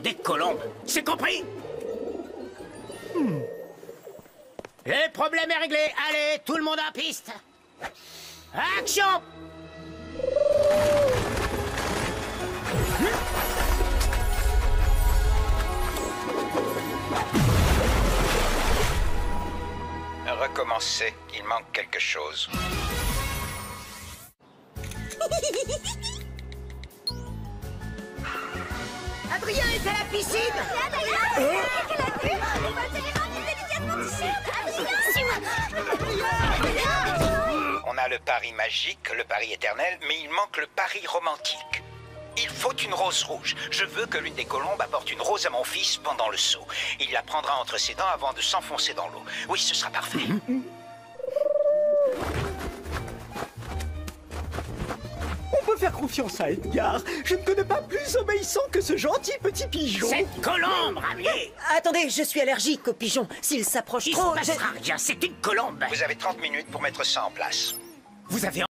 des colombes. C'est compris? Le problème est réglé. Allez, tout le monde en piste. Action! Recommencez, il manque quelque chose. Adrien est à la piscine. On a le pari magique, le pari éternel, mais il manque le pari romantique. Il faut une rose rouge. Je veux que l'une des colombes apporte une rose à mon fils pendant le saut. Il la prendra entre ses dents avant de s'enfoncer dans l'eau. Oui, ce sera parfait. On peut faire confiance à Edgar. Je ne connais pas plus obéissant que ce gentil petit pigeon. Cette colombe, Ramier. Attendez, je suis allergique aux pigeons. S'ils s'approchent Il trop, se passera rien, c'est une colombe. Vous avez 30 minutes pour mettre ça en place. Vous avez